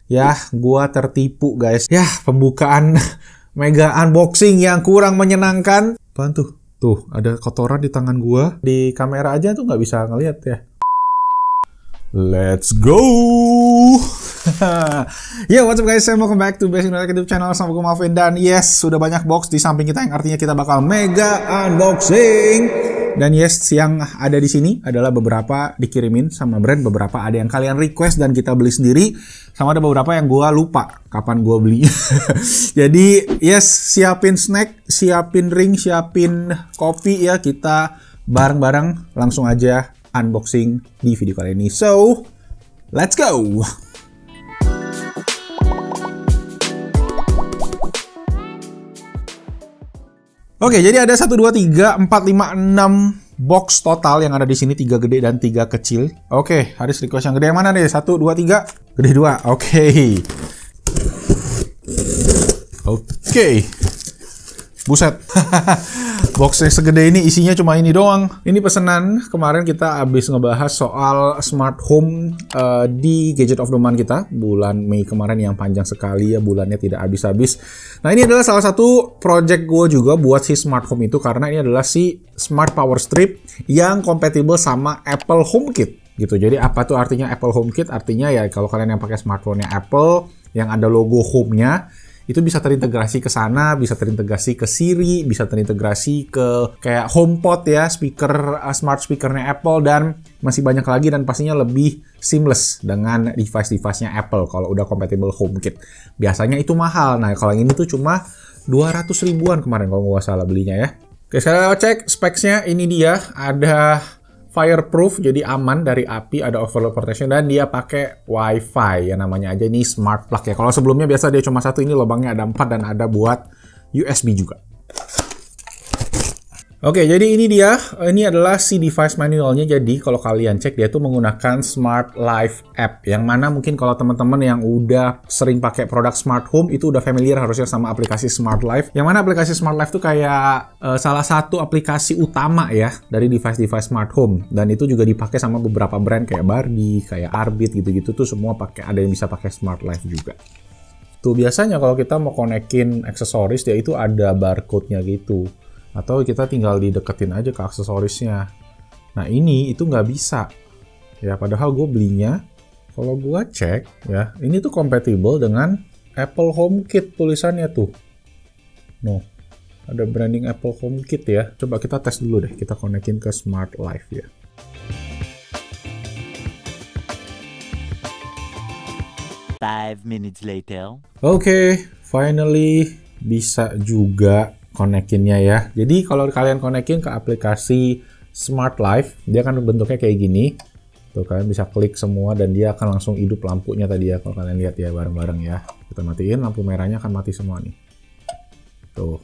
Ya, gua tertipu guys. Ya, pembukaan mega unboxing yang kurang menyenangkan. Apaan tuh? Tuh, ada kotoran di tangan gua. Di kamera aja tuh nggak bisa ngeliat ya. Let's go! Yo, what's up guys? Welcome back to Basic Knowledge YouTube channel. Sama gue Malvin. Dan yes, sudah banyak box di samping kita yang artinya kita bakal mega unboxing. Dan yes, yang ada di sini adalah beberapa dikirimin sama brand, beberapa ada yang kalian request dan kita beli sendiri, sama ada beberapa yang gue lupa kapan gue beli. Jadi yes, siapin snack, siapin ring, siapin kopi ya, kita bareng-bareng langsung aja unboxing di video kali ini. So, let's go! Oke, jadi ada 1, 2, 3, 4, 5, 6 box total yang ada di sini, 3 gede dan 3 kecil. Oke, Haris request yang gede yang mana nih? 1, 2, 3. Gede 2. Oke. Oke. Buset. Boxnya segede ini, isinya cuma ini doang. Ini pesanan kemarin kita habis ngebahas soal smart home di Gadget of the Month kita. Bulan Mei kemarin yang panjang sekali ya, bulannya tidak habis-habis. Nah, ini adalah salah satu project gue juga buat si smart home itu, karena ini adalah si smart power strip yang kompatibel sama Apple HomeKit gitu. Jadi apa tuh artinya Apple HomeKit? Artinya ya kalau kalian yang pakai smartphone-nya Apple yang ada logo home-nya, itu bisa terintegrasi ke sana, bisa terintegrasi ke Siri, bisa terintegrasi ke kayak HomePod ya, speaker smart speakernya Apple, dan masih banyak lagi, dan pastinya lebih seamless dengan device-device-nya Apple kalau udah compatible HomeKit. Biasanya itu mahal. Nah, kalau yang ini tuh cuma 200 ribuan kemarin kalau nggak salah belinya ya. Oke, saya cek specs-nya. Ini dia, ada fireproof, jadi aman dari api, ada overload protection, dan dia pakai WiFi ya, namanya aja ini smart plug ya. Kalau sebelumnya biasa dia cuma satu, ini lubangnya ada 4 dan ada buat USB juga. Oke, jadi ini dia, ini adalah si device manualnya. Jadi kalau kalian cek, dia tuh menggunakan Smart Life app, yang mana mungkin kalau teman-teman yang udah sering pakai produk smart home itu udah familiar harusnya sama aplikasi Smart Life. Yang mana aplikasi Smart Life tuh kayak salah satu aplikasi utama ya dari device-device smart home, dan itu juga dipakai sama beberapa brand kayak Barbie, kayak Arbit gitu-gitu tuh semua pakai, ada yang bisa pakai Smart Life juga. Tuh biasanya kalau kita mau konekin aksesoris dia itu ada barcode-nya gitu. Atau kita tinggal dideketin aja ke aksesorisnya. Nah ini itu nggak bisa. Ya padahal gue belinya, kalau gue cek ya, ini tuh compatible dengan Apple HomeKit tulisannya tuh. No, ada branding Apple HomeKit ya. Coba kita tes dulu deh, kita konekin ke Smart Life ya. Five minutes later. Oke, finally bisa juga konekinnya ya. Jadi kalau kalian konekin ke aplikasi Smart Life, dia akan bentuknya kayak gini. Tuh kalian bisa klik semua dan dia akan langsung hidup lampunya tadi ya. Kalau kalian lihat ya bareng-bareng ya. Kita matiin, lampu merahnya akan mati semua nih. Tuh.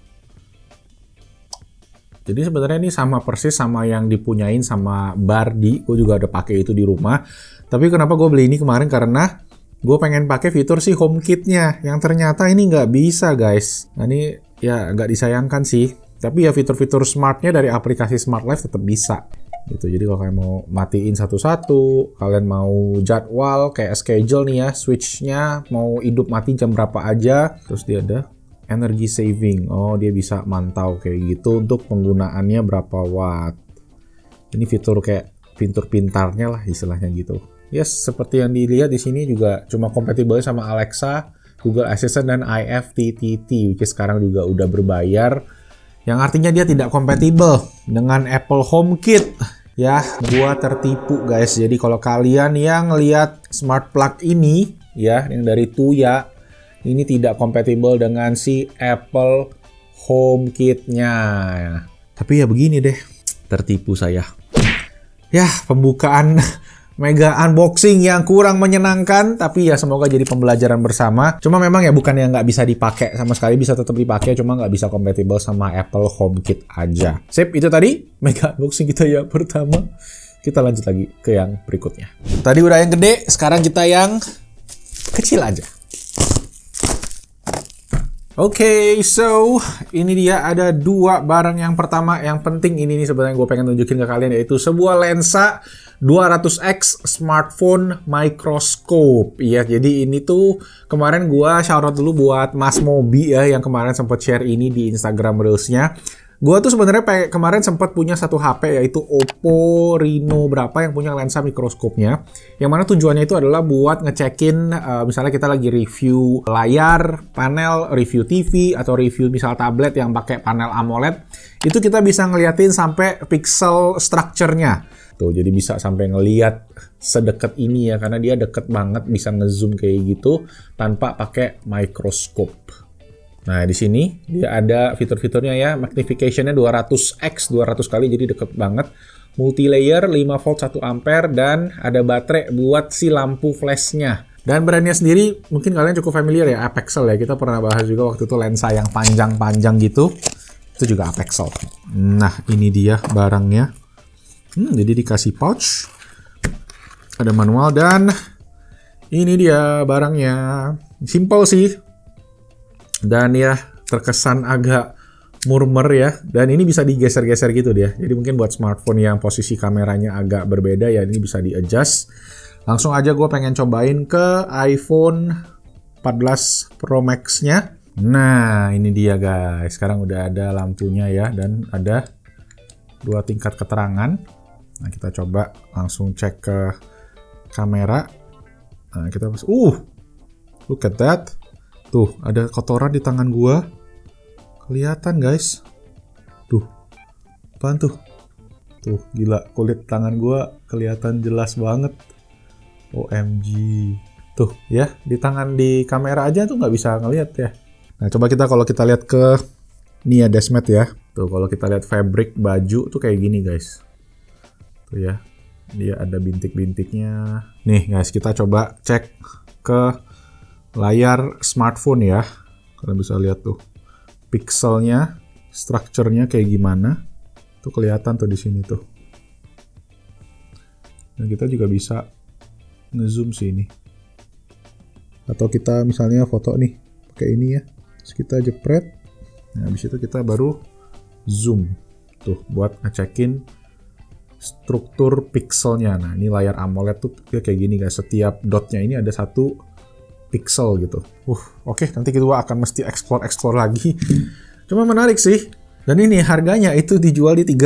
Jadi sebenarnya ini sama persis sama yang dipunyain sama Bardi. Gue juga ada pakai itu di rumah. Tapi kenapa gue beli ini kemarin? Karena gue pengen pakai fitur si HomeKit-nya. Yang ternyata ini nggak bisa guys. Nah ini ya agak disayangkan sih, tapi ya fitur-fitur smartnya dari aplikasi Smart Life tetap bisa gitu. Jadi kalau kalian mau matiin satu-satu, kalian mau jadwal kayak schedule nih ya, switch-nya mau hidup mati jam berapa aja, terus dia ada energy saving. Oh, dia bisa mantau kayak gitu untuk penggunaannya berapa watt. Ini fitur kayak fitur pintarnya lah istilahnya gitu. Yes, seperti yang dilihat di sini juga cuma kompatibel sama Alexa, Google Assistant, dan IFTTT, which sekarang juga udah berbayar, yang artinya dia tidak kompatibel dengan Apple HomeKit. Ya, gua tertipu guys. Jadi kalau kalian yang lihat smart plug ini ya, yang dari Tuya, ini tidak kompatibel dengan si Apple HomeKit-nya. Tapi ya begini deh, tertipu saya. Ya, pembukaan mega unboxing yang kurang menyenangkan, tapi ya semoga jadi pembelajaran bersama. Cuma memang ya bukan yang nggak bisa dipakai sama sekali, bisa tetap dipakai, cuma nggak bisa compatible sama Apple HomeKit aja. Sip, itu tadi mega unboxing kita yang pertama. Kita lanjut lagi ke yang berikutnya. Tadi udah yang gede, sekarang kita yang kecil aja. Oke, so ini dia ada dua barang. Yang pertama, yang penting ini nih sebenarnya gue pengen tunjukin ke kalian, yaitu sebuah lensa 200x smartphone microscope. Iya, jadi ini tuh kemarin gue shout out dulu buat Mas Mobi ya, yang kemarin sempat share ini di Instagram Reels-nya. Gue tuh sebenarnya kemarin sempat punya satu HP, yaitu Oppo Reno berapa yang punya lensa mikroskopnya, yang mana tujuannya itu adalah buat ngecekin misalnya kita lagi review layar, panel, review TV, atau review misal tablet yang pakai panel AMOLED, itu kita bisa ngeliatin sampai pixel structure-nya. Tuh, jadi bisa sampai ngeliat sedekat ini ya, karena dia deket banget, bisa ngezoom kayak gitu tanpa pakai mikroskop. Nah, di sini dia ada fitur-fiturnya ya, magnification-nya 200x, 200 kali, jadi deket banget. Multi-layer, 5 volt 1 ampere, dan ada baterai buat si lampu flash-nya. Dan brandnya sendiri, mungkin kalian cukup familiar ya, Apexel ya. Kita pernah bahas juga waktu itu lensa yang panjang-panjang gitu. Itu juga Apexel. Nah, ini dia barangnya. Jadi dikasih pouch. Ada manual, dan ini dia barangnya. Simple sih. Dan ya terkesan agak murmer ya, dan ini bisa digeser-geser gitu dia. Jadi mungkin buat smartphone yang posisi kameranya agak berbeda ya, ini bisa di-adjust. Langsung aja gue pengen cobain ke iPhone 14 Pro Max-nya. Nah, ini dia guys. Sekarang udah ada lampunya ya, dan ada 2 tingkat keterangan. Nah, kita coba langsung cek ke kamera. Nah, kita look at that. Tuh, ada kotoran di tangan gua. Kelihatan, guys. Tuh. Apaan tuh? Tuh, gila. Kulit tangan gua kelihatan jelas banget. OMG. Tuh, ya. Di kamera aja tuh nggak bisa ngelihat ya. Nah, coba kalau kita lihat ke Nia Desmet ya. Tuh, kalau kita lihat fabric baju tuh kayak gini, guys. Tuh ya. Dia ada bintik-bintiknya. Nih, guys. Kita coba cek ke layar smartphone ya, kalian bisa lihat tuh pixelnya, structure-nya kayak gimana, tuh kelihatan tuh di sini tuh. Dan kita juga bisa ngezoom sih ini. Atau kita misalnya foto nih, pakai ini ya, terus kita jepret. Nah, habis itu kita baru zoom tuh buat ngecekin struktur pixelnya. Nah, ini layar AMOLED tuh kayak gini guys. Setiap dotnya ini ada satu pixel gitu. Oke, nanti kita akan mesti explore lagi. Cuma menarik sih. Dan ini harganya itu dijual di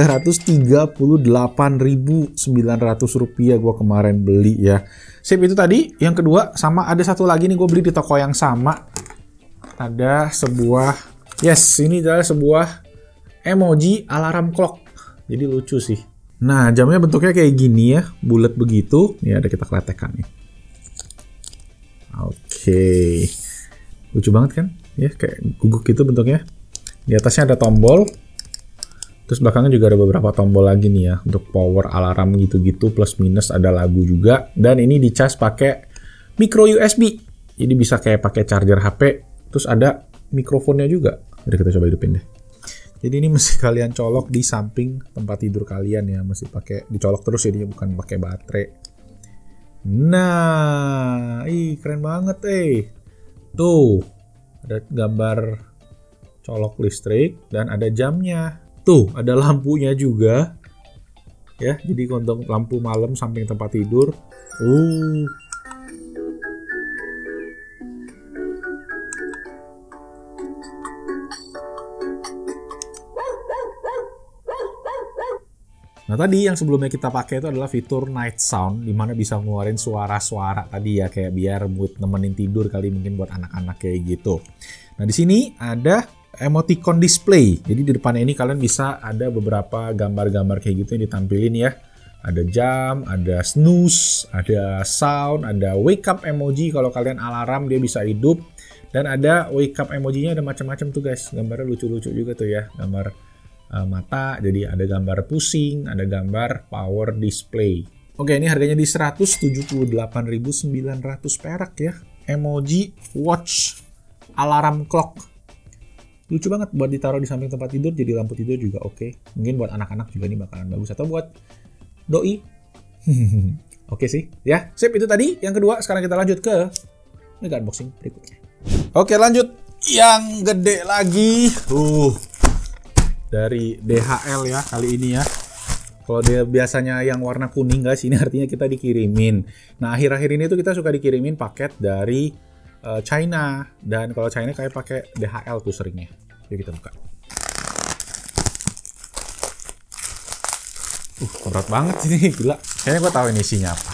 Rp338.900 gua kemarin beli ya. Sip, itu tadi. Yang kedua, sama ada satu lagi nih gue beli di toko yang sama. Ada sebuah, ini adalah sebuah emoji alarm clock. Jadi lucu sih. Nah, jamnya bentuknya kayak gini ya, bulat begitu. Ini ada kita keletekan nih. Oke. Lucu banget kan? Ya, kayak guguk gitu bentuknya. Di atasnya ada tombol. Terus belakangnya juga ada beberapa tombol lagi nih ya, untuk power alarm gitu-gitu, plus minus, ada lagu juga. Dan ini dicas pakai micro USB. Jadi bisa kayak pakai charger HP. Terus ada mikrofonnya juga. Jadi kita coba hidupin deh. Jadi ini mesti kalian colok di samping tempat tidur kalian ya, mesti pakai dicolok terus ya, dia bukan pakai baterai. Nah, keren banget Tuh, ada gambar colok listrik dan ada jamnya. Tuh, ada lampunya juga. Ya, jadi untuk lampu malam samping tempat tidur. Nah, tadi yang sebelumnya kita pakai itu adalah fitur night sound, di mana bisa ngeluarin suara-suara tadi ya, kayak biar buat nemenin tidur kali, mungkin buat anak-anak kayak gitu. Nah, di sini ada emoticon display. Jadi di depannya ini kalian bisa ada beberapa gambar-gambar kayak gitu yang ditampilin ya. Ada jam, ada snooze, ada sound, ada wake up emoji. Kalau kalian alarm dia bisa hidup. Dan ada wake up emojinya ada macam-macam tuh guys. Gambarnya lucu-lucu juga tuh ya. Gambar mata, jadi ada gambar pusing, ada gambar power display. Oke, ini harganya di 178.900 perak ya. Emoji watch alarm clock. Lucu banget buat ditaruh di samping tempat tidur, jadi lampu tidur juga oke. Mungkin buat anak-anak juga ini bakalan bagus, atau buat doi. Oke sih, ya. Sip, itu tadi yang kedua. Sekarang kita lanjut ke mega unboxing berikutnya. Oke, lanjut. yang gede lagi. Dari DHL ya kali ini ya. Kalau dia biasanya yang warna kuning guys, ini artinya kita dikirimin. Nah, akhir-akhir ini tuh kita suka dikirimin paket dari China. Dan kalau China kayak pakai DHL tuh seringnya. Yuk kita buka. Berat banget ini, gila. Kayaknya gue tahu ini isinya apa.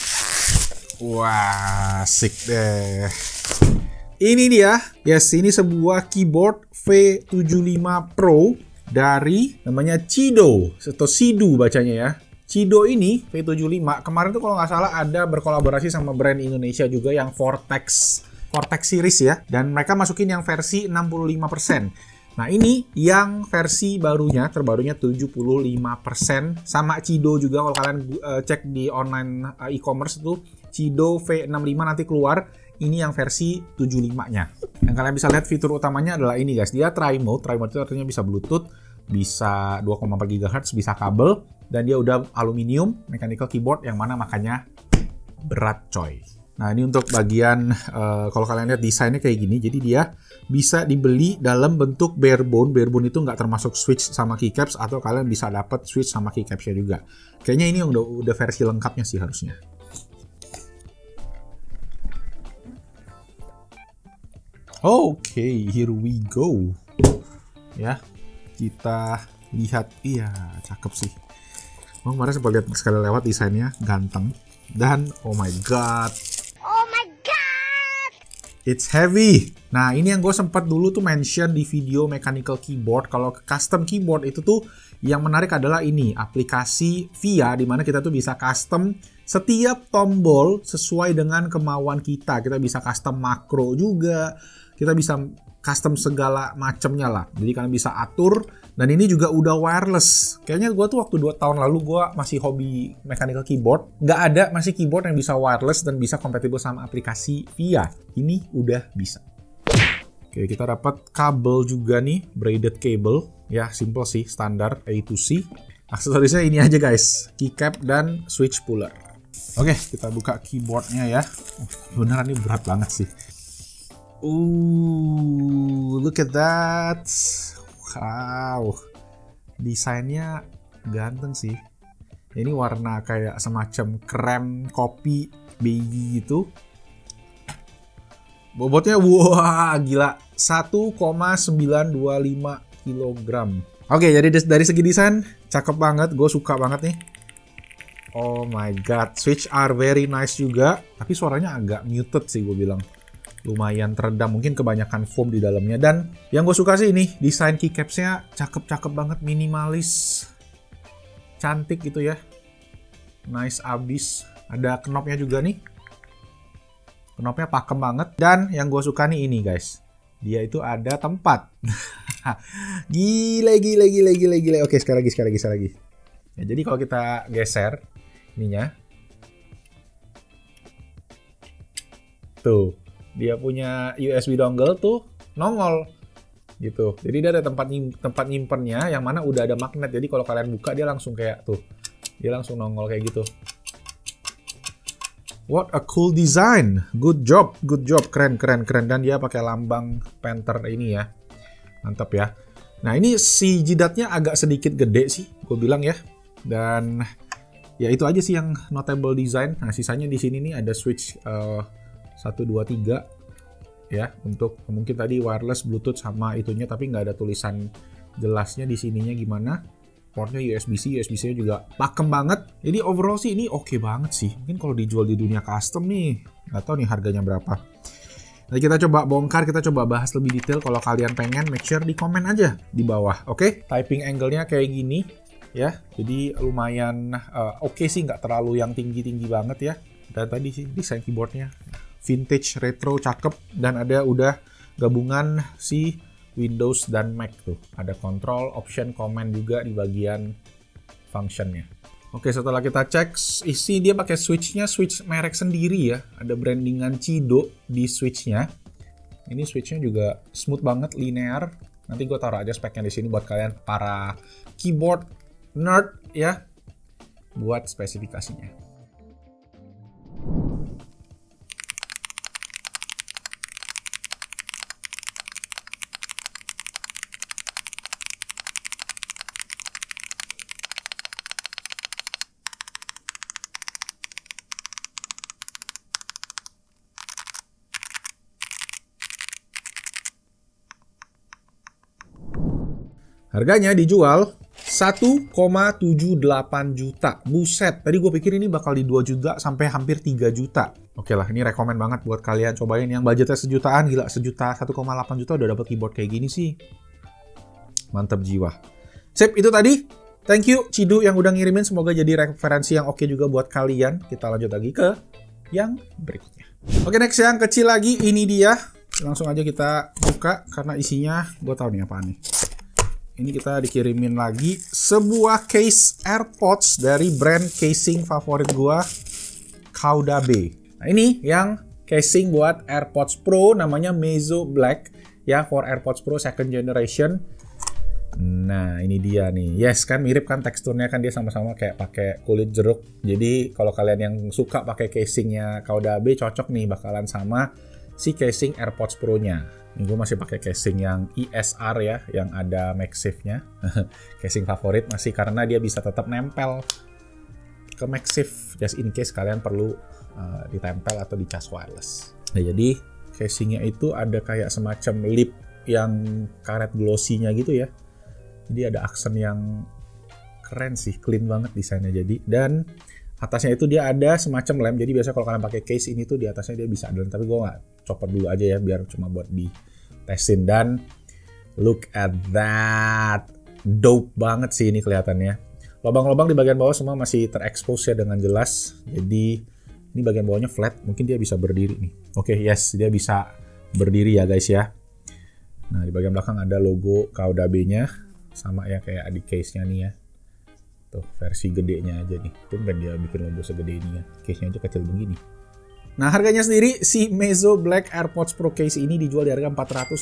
Wah, asik deh. Ini dia, yes, ini sebuah keyboard V75 Pro dari namanya Chido atau Sidu bacanya ya. Chido ini V75 kemarin tuh kalau nggak salah ada berkolaborasi sama brand Indonesia juga yang Vortex series ya, dan mereka masukin yang versi 65%. Nah, ini yang versi terbarunya 75% sama Chido juga. Kalau kalian cek di online e-commerce itu Chido V65 nanti keluar. Ini yang versi 75-nya. Yang kalian bisa lihat fitur utamanya adalah ini guys. Dia tri-mode. Tri-mode itu artinya bisa Bluetooth, bisa 2,4 GHz, bisa kabel, dan dia udah aluminium mechanical keyboard yang mana makanya berat coy. Nah, ini untuk bagian kalau kalian lihat desainnya kayak gini. Jadi dia bisa dibeli dalam bentuk barebone. Barebone itu nggak termasuk switch sama keycaps, atau kalian bisa dapat switch sama keycapsnya juga. Kayaknya ini udah versi lengkapnya sih harusnya. Oke, here we go. Ya, kita lihat. Iya, cakep sih. Kemarin sempat lihat sekali lewat, desainnya ganteng. Dan oh my god. It's heavy. Nah, ini yang gue sempat dulu tuh mention di video mechanical keyboard. Kalau custom keyboard itu tuh yang menarik adalah ini, aplikasi VIA, di mana kita tuh bisa custom setiap tombol sesuai dengan kemauan kita. Kita bisa custom makro juga. Kita bisa custom segala macemnya lah. Jadi kalian bisa atur. Dan ini juga udah wireless. Kayaknya gue tuh waktu 2 tahun lalu gue masih hobi mechanical keyboard. Nggak ada masih keyboard yang bisa wireless dan bisa kompatibel sama aplikasi VIA. Ini udah bisa. Oke, kita dapat kabel juga nih. Braided cable. Ya, simple sih. Standar A to C. Aksesorisnya ini aja guys. Keycap dan switch puller. Oke, kita buka keyboardnya ya. Beneran ini berat banget sih. Look at that. Wow, desainnya ganteng sih. Ini warna kayak semacam krem kopi beige gitu. Bobotnya wah gila, 1,925 kg. Oke, jadi dari segi desain cakep banget, gue suka banget nih. Oh my god, switch are very nice juga, tapi suaranya agak muted sih gue bilang. Lumayan teredam, mungkin kebanyakan foam di dalamnya. Dan yang gue suka sih ini, desain keycapsnya cakep-cakep banget, minimalis, cantik gitu ya, nice abis. Ada knopnya juga nih, knopnya pakem banget. Dan yang gue suka nih ini guys, dia itu ada tempat. Gila. Oke, sekali lagi. Ya, jadi kalau kita geser ininya, tuh dia punya USB dongle tuh nongol gitu. Jadi dia ada tempat nyimpennya yang mana udah ada magnet. Jadi kalau kalian buka dia langsung kayak tuh. Dia langsung nongol kayak gitu. What a cool design. Good job. Keren. Dan dia pakai lambang Panther ini ya. Mantap ya. Nah, ini si jidatnya agak sedikit gede sih, gue bilang ya. Dan ya itu aja sih yang notable design. Nah, sisanya di sini nih ada switch 1, 2, 3 ya, untuk mungkin tadi wireless, Bluetooth sama itunya, tapi nggak ada tulisan jelasnya di sininya gimana. Portnya USB-C juga pakem banget. Jadi overall sih ini oke banget sih. Mungkin kalau dijual di dunia custom nih, nggak tahu nih harganya berapa. Nah, kita coba bongkar, kita coba bahas lebih detail. Kalau kalian pengen, make sure di komen aja di bawah, oke? Typing angle-nya kayak gini ya, jadi lumayan oke sih, nggak terlalu yang tinggi-tinggi banget ya. Dan tadi sih desain keyboardnya vintage, retro, cakep, dan ada udah gabungan si Windows dan Mac tuh. Ada control, option, command juga di bagian functionnya. Oke, setelah kita cek isi, dia pakai switchnya switch merek sendiri ya. Ada brandingan Chido di switchnya. Ini switchnya juga smooth banget, linear. Nanti gue taruh aja speknya di sini buat kalian para keyboard nerd ya, buat spesifikasinya. Harganya dijual 1,78 juta. Buset, tadi gue pikir ini bakal di 2 juta sampai hampir 3 juta. Oke lah, ini rekomen banget buat kalian cobain yang budgetnya sejutaan. Gila, sejuta, 1,8 juta udah dapet keyboard kayak gini sih. Mantap jiwa. Sip, itu tadi. Thank you Cidu yang udah ngirimin. Semoga jadi referensi yang oke juga buat kalian. Kita lanjut lagi ke yang berikutnya. Oke, next yang kecil lagi. Ini dia. Langsung aja kita buka karena isinya gue tahu nih apaan nih. Ini kita dikirimin lagi sebuah case AirPods dari brand casing favorit gue, Kaudabe. Nah, ini yang casing buat AirPods Pro namanya Meizu Black ya, for AirPods Pro second generation. Nah, ini dia nih. Yes, kan mirip kan teksturnya, kan dia sama-sama kayak pakai kulit jeruk. Jadi kalau kalian yang suka pakai casingnya Kaudabe cocok nih, bakalan sama si casing AirPods Pro-nya. Ini gue masih pakai casing yang ESR ya, yang ada MagSafe-nya. Casing favorit masih karena dia bisa tetap nempel ke MagSafe just in case kalian perlu ditempel atau dicas wireless. Nah, jadi casingnya itu ada kayak semacam lip yang karet glossy-nya gitu ya. Jadi ada aksen yang keren sih, clean banget desainnya jadi. Dan atasnya itu dia ada semacam lem. Jadi biasanya kalau kalian pakai case ini tuh di atasnya dia bisa ada lem. Tapi gue nggak copot dulu aja ya, biar cuma buat ditestin. Dan look at that, dope banget sih ini kelihatannya. Lubang-lubang di bagian bawah semua masih terekspos ya dengan jelas. Jadi ini bagian bawahnya flat, mungkin dia bisa berdiri nih. Oke, yes, dia bisa berdiri ya guys ya. Nah, di bagian belakang ada logo Kaudabe-nya, sama ya kayak di case-nya nih ya. Tuh, versi gedenya aja nih. Tumben dia bikin logo segede ini ya. Case-nya aja kecil begini. Nah, harganya sendiri si Meizu Black AirPods Pro case ini dijual di harga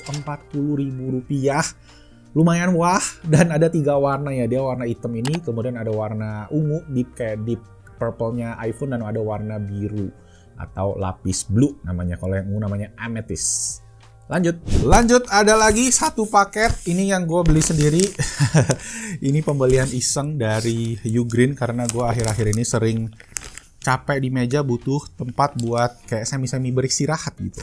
Rp440.000. Lumayan wah, dan ada 3 warna ya. Dia warna hitam ini, kemudian ada warna ungu, deep kayak deep purple-nya iPhone, dan ada warna biru atau lapis blue namanya. Kalau yang ungu namanya amethyst. Lanjut, ada lagi satu paket. Ini yang gue beli sendiri. Ini pembelian iseng dari Ugreen karena gue akhir-akhir ini sering capek di meja, butuh tempat buat kayak semi-semi beristirahat gitu.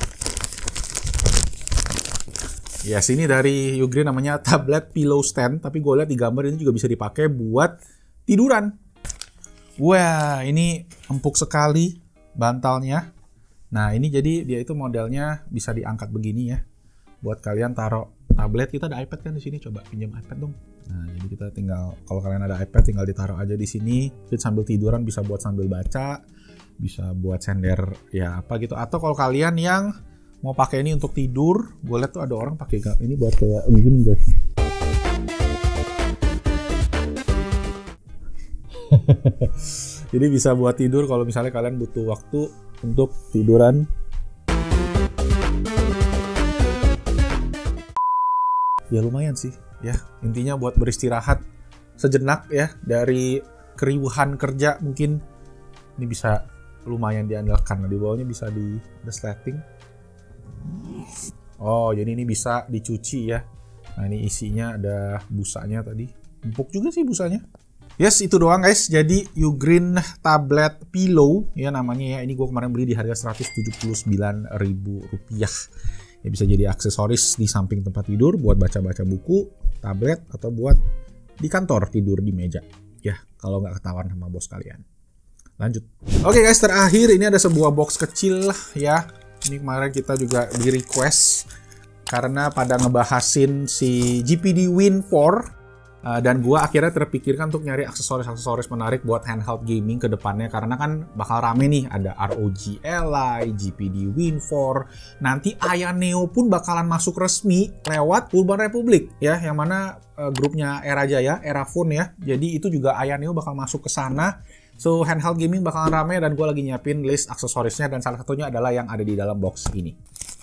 Ya, sini dari Ugreen namanya tablet pillow stand, tapi gue lihat di gambar ini juga bisa dipakai buat tiduran. Wah, ini empuk sekali bantalnya. Nah, ini jadi dia itu modelnya bisa diangkat begini ya. Buat kalian taruh tablet. Kita ada iPad kan di sini, coba pinjam iPad dong. Nah, jadi kita tinggal, kalau kalian ada iPad tinggal ditaruh aja di sini. Jadi sambil tiduran bisa buat sambil baca, bisa buat sender ya apa gitu. Atau kalau kalian yang mau pakai ini untuk tidur, gue lihat tuh ada orang pakai ini buat kayak begini guys. Jadi bisa buat tidur kalau misalnya kalian butuh waktu untuk tiduran. Ya lumayan sih ya, intinya buat beristirahat sejenak ya dari keriuhan kerja, mungkin ini bisa lumayan diandalkan. Nah, di bawahnya bisa di resleting. Oh, jadi ini bisa dicuci ya. Nah, ini isinya ada busanya tadi. Empuk juga sih busanya. Yes, itu doang guys. Jadi Ugreen tablet pillow ya namanya ya. Ini gue kemarin beli di harga Rp179.000. Ya bisa jadi aksesoris di samping tempat tidur buat baca-baca buku, tablet, atau buat di kantor tidur di meja. Ya, kalau nggak ketahuan sama bos kalian. Lanjut. Oke guys, terakhir ini ada sebuah box kecil ya. Ini kemarin kita juga di request karena pada ngebahasin si GPD Win 4. Dan gue akhirnya terpikirkan untuk nyari aksesoris-aksesoris menarik buat handheld gaming ke depannya, karena kan bakal rame nih, ada ROG Ally, GPD Win 4, nanti Ayaneo pun bakalan masuk resmi lewat Urban Republic ya, yang mana grupnya Era Jaya, Era Phone ya. Jadi itu juga Ayaneo bakal masuk ke sana. So handheld gaming bakalan rame dan gue lagi nyiapin list aksesorisnya, dan salah satunya adalah yang ada di dalam box ini.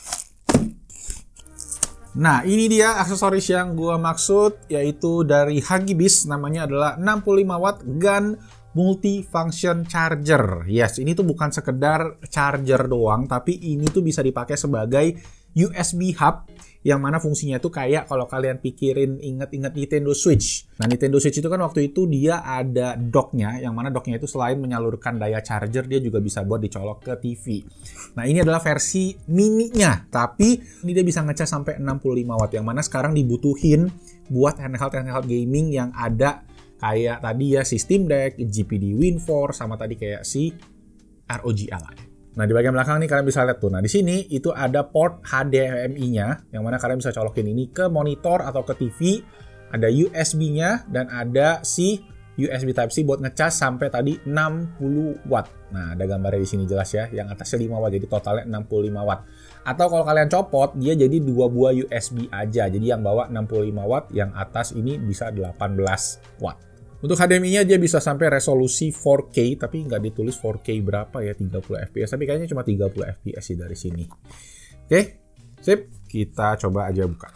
Nah, ini dia aksesoris yang gue maksud, yaitu dari Hugibis, namanya adalah 65 watt gun multifunction charger. Yes, ini tuh bukan sekedar charger doang, tapi ini tuh bisa dipakai sebagai USB hub yang mana fungsinya itu kayak kalau kalian pikirin inget-inget Nintendo Switch. Nah, Nintendo Switch itu kan waktu itu dia ada docknya, yang mana docknya itu selain menyalurkan daya charger, dia juga bisa buat dicolok ke TV. Nah, ini adalah versi mininya, tapi ini dia bisa ngecas sampai 65 watt, yang mana sekarang dibutuhin buat handheld gaming yang ada kayak tadi ya si Steam Deck, GPD WinForce, sama tadi kayak si ROG Ally. Nah, di bagian belakang nih kalian bisa lihat tuh. Nah, di sini itu ada port HDMI-nya, yang mana kalian bisa colokin ini ke monitor atau ke TV. Ada USB-nya dan ada si USB Type-C buat ngecas sampai tadi 60 watt. Nah, ada gambarnya di sini jelas ya. Yang atasnya 5 watt, jadi totalnya 65 watt. Atau kalau kalian copot, dia jadi 2 buah USB aja. Jadi yang bawah 65 watt, yang atas ini bisa 18 watt. Untuk HDMI-nya dia bisa sampai resolusi 4K, tapi nggak ditulis 4K berapa ya, 30 fps, tapi kayaknya cuma 30 fps sih dari sini. Oke, sip. Kita coba aja buka.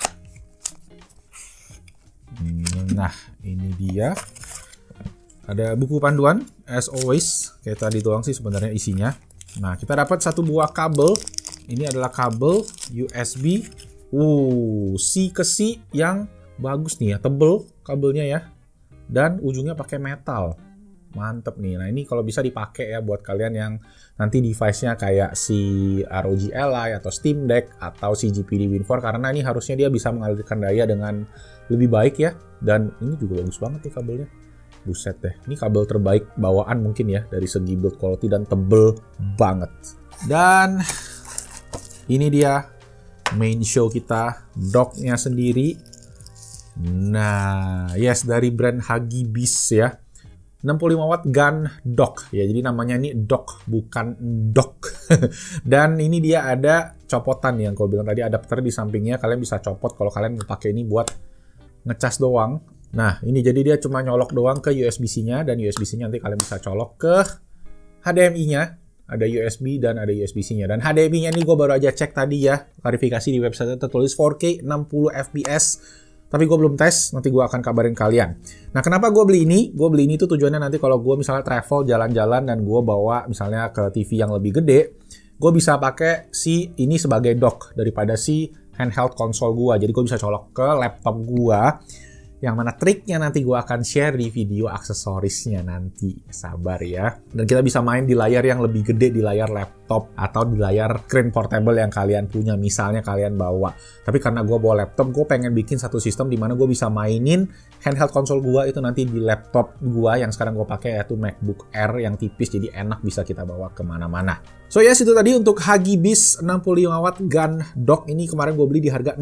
Nah, ini dia. Ada buku panduan, as always. Kayak tadi doang sih sebenarnya isinya. Nah, kita dapat satu buah kabel. Ini adalah kabel USB. C ke C yang bagus nih ya, tebel kabelnya ya. Dan ujungnya pakai metal. Mantep nih. Nah, ini kalau bisa dipakai ya buat kalian yang nanti device-nya kayak si ROG Ally atau Steam Deck atau si GPD WinForce, karena ini harusnya dia bisa mengalirkan daya dengan lebih baik ya. Dan ini juga bagus banget nih kabelnya. Buset deh. Ini kabel terbaik bawaan mungkin ya dari segi build quality dan tebel banget. Dan ini dia main show kita, docknya sendiri. Nah, yes, dari brand Hagibis ya. 65 watt gun dock. Ya, jadi namanya ini dock, bukan dock. Dan ini dia ada copotan yang gue bilang tadi, adapter di sampingnya. Kalian bisa copot kalau kalian mau pakai ini buat ngecas doang. Nah, ini jadi dia cuma nyolok doang ke USB-C-nya. Dan USB-C-nya nanti kalian bisa colok ke HDMI-nya. Ada USB dan ada USB-C-nya. Dan HDMI-nya ini gue baru aja cek tadi ya. Klarifikasi di website tertulis 4K 60 fps. Tapi gue belum tes, nanti gue akan kabarin kalian. Nah, kenapa gue beli ini? Gue beli ini tuh tujuannya nanti kalau gue misalnya travel, jalan-jalan, dan gue bawa misalnya ke TV yang lebih gede, gue bisa pakai si ini sebagai dock daripada si handheld konsol gue. Jadi gue bisa colok ke laptop gue, yang mana triknya nanti gue akan share di video aksesorisnya nanti. Sabar ya. Dan kita bisa main di layar yang lebih gede, di layar laptop atau di layar screen portable yang kalian punya. Misalnya kalian bawa. Tapi karena gue bawa laptop, gue pengen bikin satu sistem di mana gue bisa mainin handheld konsol gue itu nanti di laptop gue yang sekarang gue pakai, yaitu MacBook Air yang tipis, jadi enak bisa kita bawa kemana-mana. So yes, itu tadi untuk Hagibis 65 watt gun dock. Ini kemarin gue beli di harga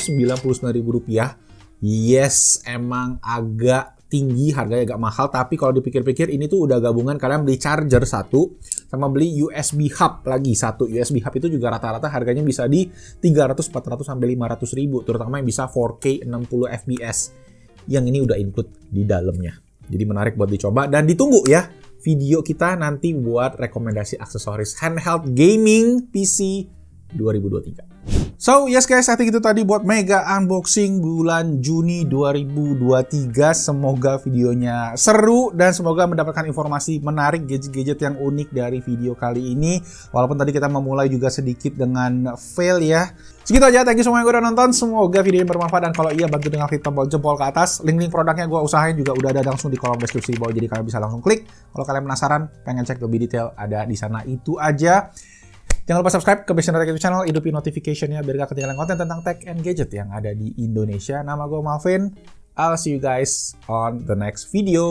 Rp699.000. Yes, emang agak tinggi, harganya agak mahal, tapi kalau dipikir-pikir ini tuh udah gabungan, kalian beli charger satu, sama beli USB hub lagi satu. USB hub itu juga rata-rata harganya bisa di 300, 400, sampai 500 ribu, terutama yang bisa 4K 60 fps. Yang ini udah include di dalamnya. Jadi menarik buat dicoba, dan ditunggu ya video kita nanti buat rekomendasi aksesoris handheld gaming PC 2023. So, yes guys, I think itu tadi buat mega unboxing bulan Juni 2023. Semoga videonya seru dan semoga mendapatkan informasi menarik, gadget-gadget yang unik dari video kali ini. Walaupun tadi kita memulai juga sedikit dengan fail ya. Segitu aja, thank you semua yang udah nonton. Semoga video ini bermanfaat, dan kalau iya bantu dengan klik tombol jempol ke atas. Link-link produknya gue usahain juga udah ada langsung di kolom deskripsi di bawah, jadi kalian bisa langsung klik. Kalau kalian penasaran, pengen cek lebih detail, ada di sana. Itu aja. Jangan lupa subscribe ke Bastion Tech YouTube channel, hidupin notification-nya biar gak ketinggalan konten tentang tech and gadget yang ada di Indonesia. Nama gue Malvin. I'll see you guys on the next video.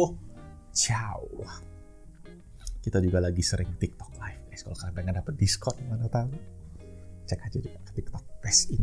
Ciao. Kita juga lagi sering TikTok live guys. Kalau kalian pengen dapet diskon, mana tahu, cek aja juga ke TikTok Best ini.